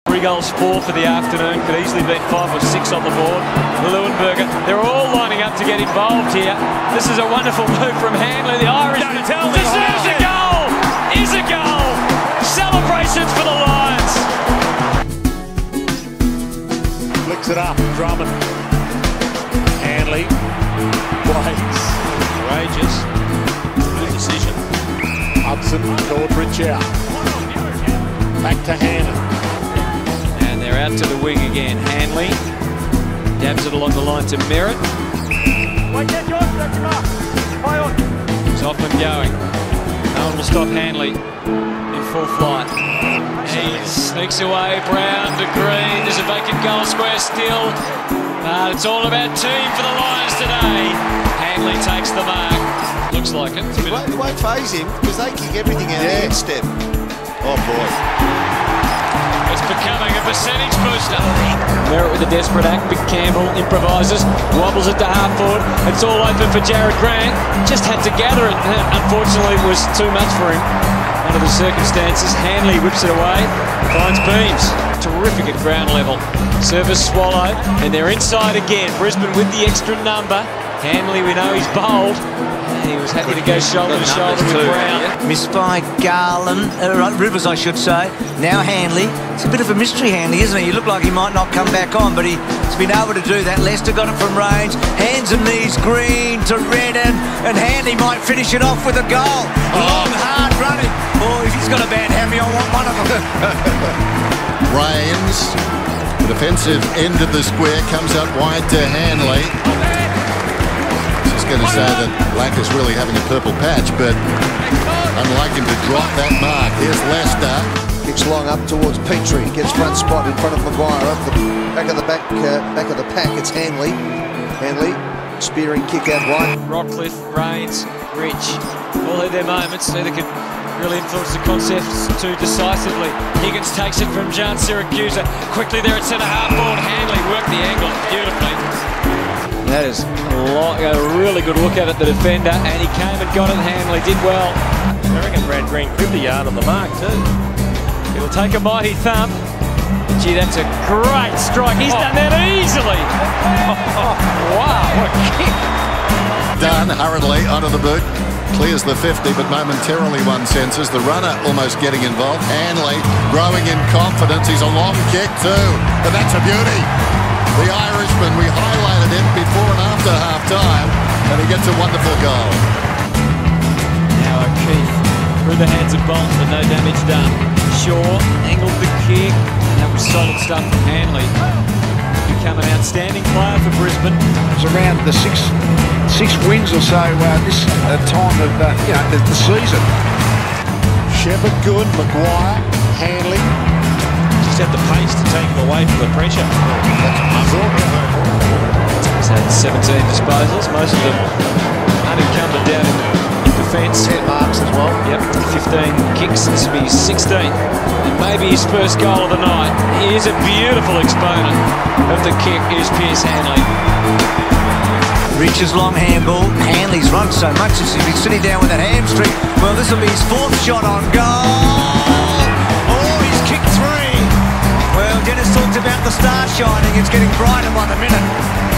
3 goals, 4 for the afternoon. Could easily be 5 or 6 on the board. Leuenberger, they're all lining up to get involved here. This is a wonderful move from Hanley. The Irishman deserves a goal! Is a goal! Celebrations for the Lions! Flicks it up, Drummond. Hanley. Blades. Courageous. Good decision. Hudson, Aldridge out. Back to Hanley. And they're out to the wing again. Hanley dabs it along the line to Merritt. He's off and going. No one will stop Hanley in full flight. He sneaks away. Brown to Green. There's a vacant goal square still. But it's all about team for the Lions today. Hanley takes the mark. Looks like it. It won't phase him because they kick everything out of the instep. Oh boy. It's becoming a percentage booster. Merritt with a desperate act. Big Campbell improvises. Wobbles it to half forward. It's all open for Jared Grant. Just had to gather it. Unfortunately, it was too much for him under the circumstances. Hanley whips it away. Finds Beams. Terrific at ground level. Service swallowed. And they're inside again. Brisbane with the extra number. Hanley, we know he's bold. He was happy to go shoulder to shoulder with Brown. Missed by Garland, Rivers I should say. Now Hanley. It's a bit of a mystery, Hanley, isn't he? You look like he might not come back on, but he's been able to do that. Lester got it from range. Hands and knees, Green to Redden. And Hanley might finish it off with a goal. Long, hard running. Oh, if he's got a bad hammy, I want one of them. Rains. The defensive end of the square comes out wide to Hanley. Going to say that Black is really having a purple patch, but unlike him to drop that mark. Here's Lester. Kicks long up towards Petrie. Gets front spot in front of Maguire. Up the back of the pack. It's Hanley. Hanley spearing kick out wide. Rockcliffe, Rains, Rich, all had their moments. Neither could really influence the concepts too decisively. Higgins takes it from John Syracuse. Quickly there at centre half forward. Hanley worked the angle beautifully. That is a really good look at it, the defender, and he came and got it. Hanley did well. I reckon Brad Green cribbed a yard on the mark too. He'll take a mighty thump. Gee, that's a great strike. He's done that easily. Wow, what a kick. Done hurriedly onto the boot. Clears the 50, but momentarily one senses the runner almost getting involved. Hanley growing in confidence. He's a long kick too, but that's a beauty. The Irishman, we highlighted him before and after half-time, and he gets a wonderful goal. Now O'Keefe through the hands of Bolton, but no damage done. Shaw angled the kick, and that was solid stuff from Hanley. Become an outstanding player for Brisbane. It's around the six wins or so this time of the season. Shepherd good, Maguire, Hanley. Just had the pace to take him away from the pressure. He's had 17 disposals, most of them unencumbered down in defence. 10 marks as well. Yep, 15 kicks. This will be his 16th. And maybe his first goal of the night. He is a beautiful exponent of the kick, is Pearce Hanley. Rich's long handball. Hanley's run so much as he's been sitting down with that hamstring. Well, this will be his 4th shot on goal. Oh, he's kicked 3. Well, Dennis talked about the star shining. It's getting brighter by the minute.